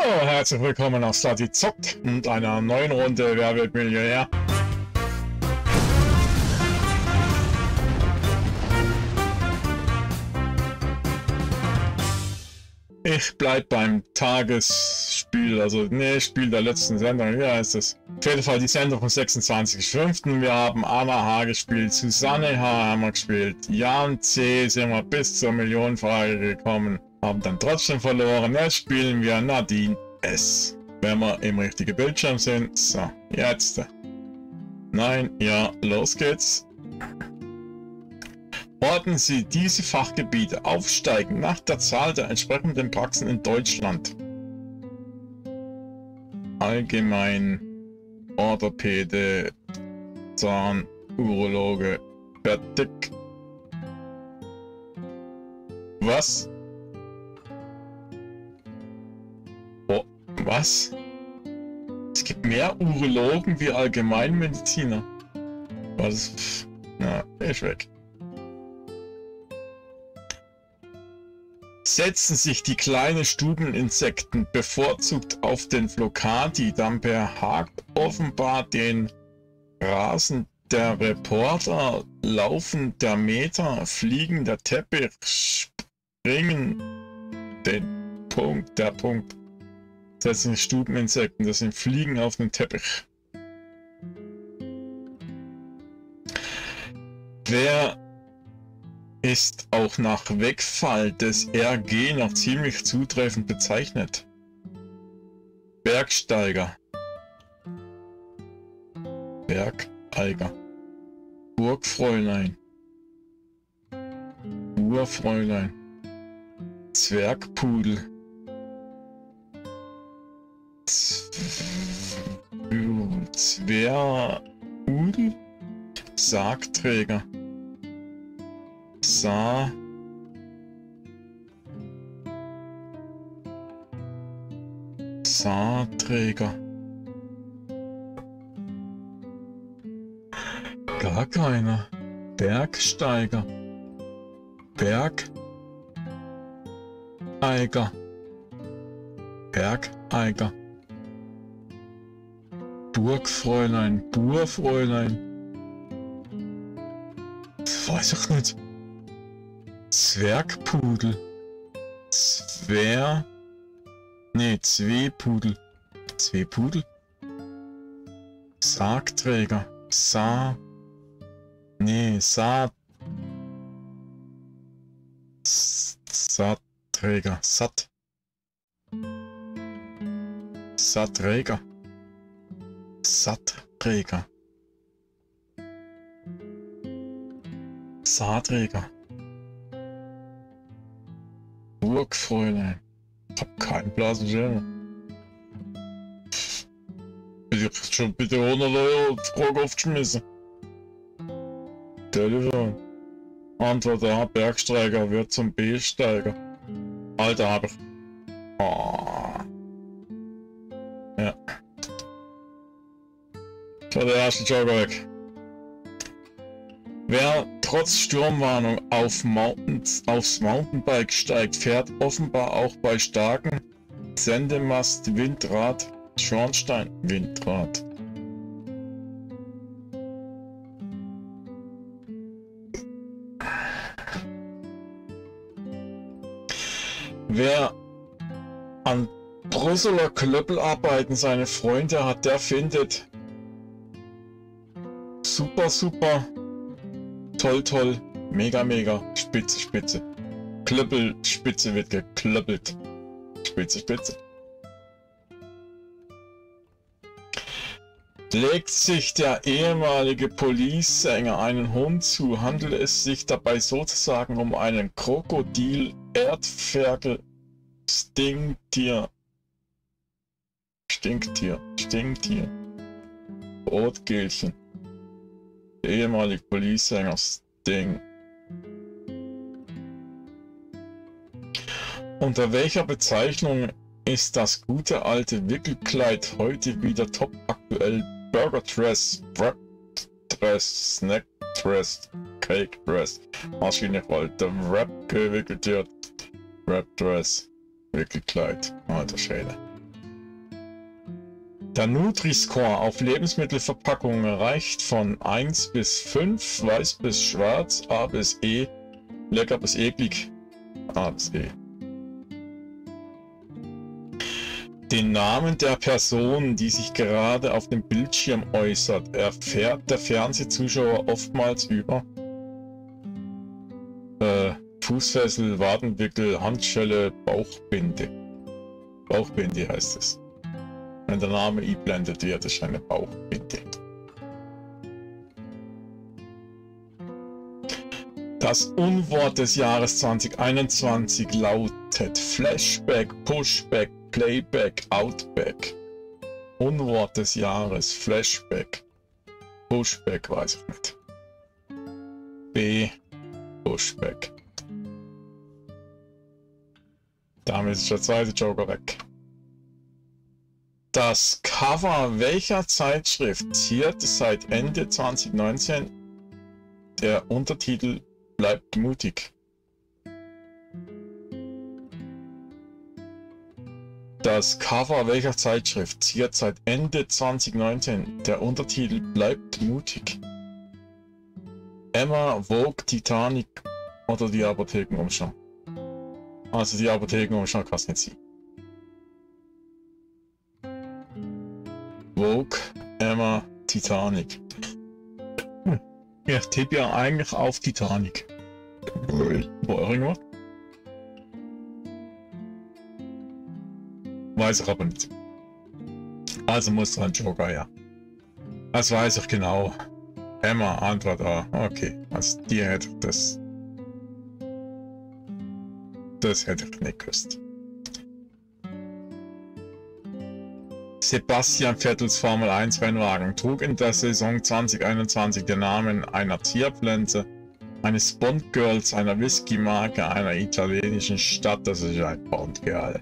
Herzlich willkommen auf Slati Zockt und einer neuen Runde Wer wird Millionär? Ich bleib beim Tagesspiel, also ne, Spiel der letzten Sendung, wie heißt es? Auf jeden Fall die Sendung vom 26.05. Wir haben Anna H. gespielt, Susanne H. haben wir gespielt, Jan C. sind wir bis zur Millionenfrage gekommen, haben dann trotzdem verloren. Jetzt spielen wir Nadine S. Wenn wir im richtigen Bildschirm sind. So, jetzt. Nein, ja, los geht's. Ordnen Sie diese Fachgebiete aufsteigend nach der Zahl der entsprechenden Praxen in Deutschland. Allgemein, Orthopäde, Zahn, Urologe, fertig. Was? Oh, was? Es gibt mehr Urologen wie Allgemeinmediziner. Was? Na, ist weg. Setzen sich die kleinen Stubeninsekten bevorzugt auf den Flocati, dann behagt offenbar den Rasen der Reporter, laufen der Meter, fliegen der Teppich, springen den Punkt, der Punkt. Das sind Stubeninsekten, das sind Fliegen auf dem Teppich. Wer ist auch nach Wegfall des RG noch ziemlich zutreffend bezeichnet? Bergsteiger. Bergeiger. Burgfräulein. Urfräulein. Zwergpudel. Zwergpudel. Sargträger. Saarträger. Gar keiner. Bergsteiger. Bergeiger. Bergeiger. Burgfräulein. Burfräulein. Das weiß ich nicht. Zwergpudel. Zwepudel. Zwepudel. Sargträger. Saatträger. Sattträger. Sattträger. Saarträger. Burgfräulein. Ich hab keinen blassen Schimmer. Ich schon bitte 100 € Frage aufgeschmissen. Telefon. Antwort A, Bergsteiger wird zum B-Steiger. Alter, hab ich. Oh. Ja. Das war der erste Joker weg. Wer trotz Sturmwarnung aufs Mountainbike steigt, fährt offenbar auch bei starken Sendemast, Windrad, Schornstein, Windrad. Wer an Brüsseler Klöppelarbeiten seine Freunde hat, der findet super, super, toll, toll, mega, mega, spitze, spitze. Klöppel, Spitze wird geklöppelt. Spitze, spitze. Legt sich der ehemalige Police-Sänger einen Hund zu, handelt es sich dabei sozusagen um einen Krokodil, Erdferkel, Stinktier, Rotkehlchen. Der ehemalige Police-Sänger Sting. Unter welcher Bezeichnung ist das gute alte Wickelkleid heute wieder top aktuell? Burger Dress, Wrap Dress, Snack Dress, Cake Dress. Wahrscheinlich weil der Wrap gewickelt wird. Wrap Dress, Wickelkleid. Alter Schäde. Der Nutri-Score auf Lebensmittelverpackungen reicht von 1 bis 5, weiß bis schwarz, A bis E, lecker bis eklig, A bis E. Den Namen der Person, die sich gerade auf dem Bildschirm äußert, erfährt der Fernsehzuschauer oftmals über Fußfessel, Wadenwickel, Handschelle, Bauchbinde. Bauchbinde heißt es. Wenn der Name eingeblendet wird, ist eine Bauchbinde. Das Unwort des Jahres 2021 lautet Flashback, Pushback, Playback, Outback. Unwort des Jahres, Flashback. Pushback weiß ich nicht. B. Pushback. Damit ist der zweite Joker weg. Das Cover welcher Zeitschrift ziert seit Ende 2019 der Untertitel Bleibt mutig? Das Cover welcher Zeitschrift ziert seit Ende 2019 der Untertitel Bleibt mutig? Emma, Vogue, Titanic oder die Apothekenumschau? Also die Apothekenumschau kann es nicht sein. Vogue, Emma, Titanic. Ich tippe ja eigentlich auf Titanic. War irgendwas? Weiß ich aber nicht. Also muss ein Joker, ja. Das weiß ich genau. Emma, Antwort A. Okay, also die hätte ich das. Das hätte ich nicht gewusst. Sebastian Vettels Formel 1 Rennwagen trug in der Saison 2021 den Namen einer Zierpflanze, eines Bond-Girls, einer Whisky-Marke, einer italienischen Stadt. Das ist ein Bond-Girl.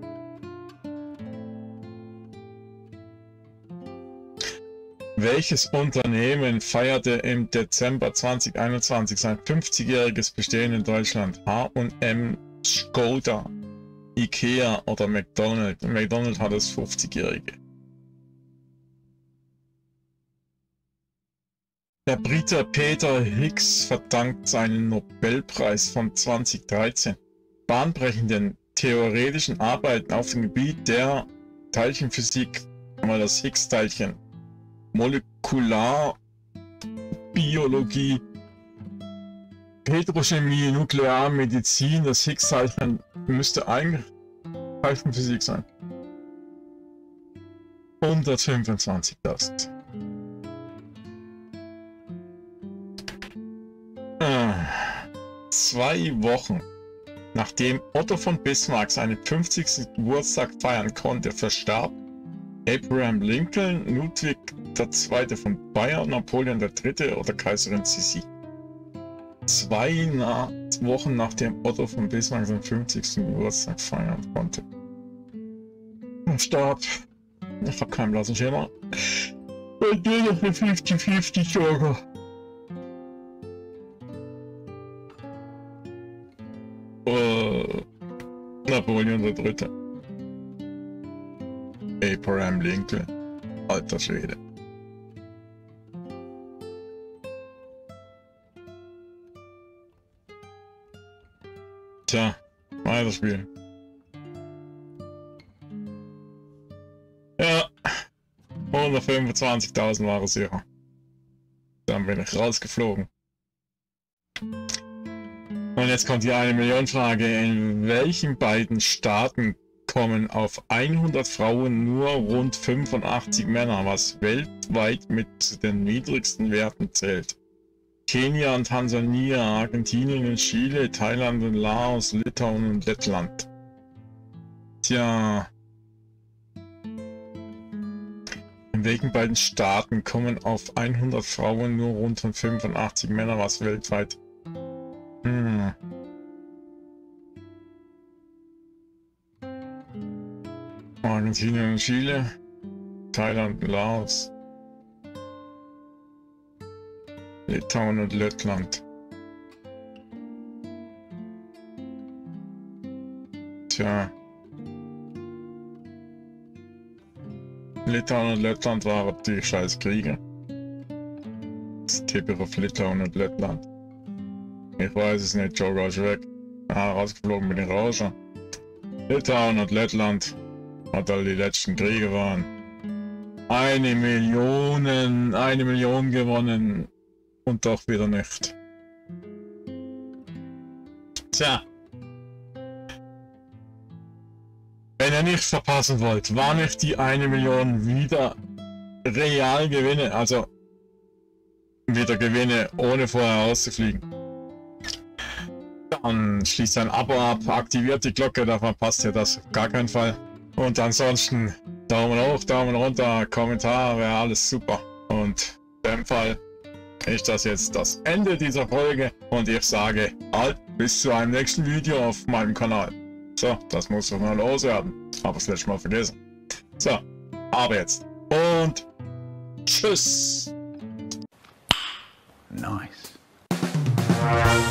Welches Unternehmen feierte im Dezember 2021 sein 50-jähriges Bestehen in Deutschland? H&M, Skoda, Ikea oder McDonald's? McDonald's hat das 50-jährige. Der Brite Peter Higgs verdankt seinen Nobelpreis von 2013 bahnbrechenden theoretischen Arbeiten auf dem Gebiet der Teilchenphysik, einmal das Higgs-Teilchen, Molekularbiologie, Petrochemie, Nuklearmedizin. Das Higgs-Teilchen müsste eigentlich Teilchenphysik sein. 125.000. 2 Wochen nachdem Otto von Bismarck seinen 50. Geburtstag feiern konnte, verstarb Abraham Lincoln, Ludwig II. Von Bayern, Napoleon III. Oder Kaiserin Sissi. 2 Wochen nachdem Otto von Bismarck seinen 50. Geburtstag feiern konnte. Er starb. Ich habe keinen blassen Schimmer. Und nur noch eine 50-50 Joker. Napoleon III. Abraham Lincoln. Alter Schwede. Tja, weiterspielen. Ja, 125.000 war es sicher. Dann bin ich rausgeflogen. Und jetzt kommt die 1-Million-Frage. In welchen beiden Staaten kommen auf 100 Frauen nur rund 85 Männer, was weltweit mit den niedrigsten Werten zählt? Kenia und Tansania, Argentinien und Chile, Thailand und Laos, Litauen und Lettland. Tja. In welchen beiden Staaten kommen auf 100 Frauen nur rund 85 Männer, was weltweit? Argentinien und Chile, Thailand und Laos, Litauen und Lettland. Tja. Litauen und Lettland waren die scheiß Kriege. Das Tippich auf Litauen und Lettland. Ich weiß es nicht, Joe, gehst weg. Ah, rausgeflogen bin ich raus schon. Litauen und Lettland hat all die letzten Kriege waren. 1 Million gewonnen und doch wieder nicht. Tja. Wenn ihr nichts verpassen wollt, wann ich die 1 Million wieder real gewinne, also wieder gewinne, ohne vorher rauszufliegen, dann schließt ein Abo ab, aktiviert die Glocke, da verpasst ihr das auf gar keinen Fall. Und ansonsten Daumen hoch, Daumen runter, Kommentar, wäre alles super. Und in dem Fall ist das jetzt das Ende dieser Folge und ich sage halt bis zu einem nächsten Video auf meinem Kanal. So, das muss doch mal loswerden. Habe das letzte Mal vergessen. So, aber jetzt. Und tschüss. Nice.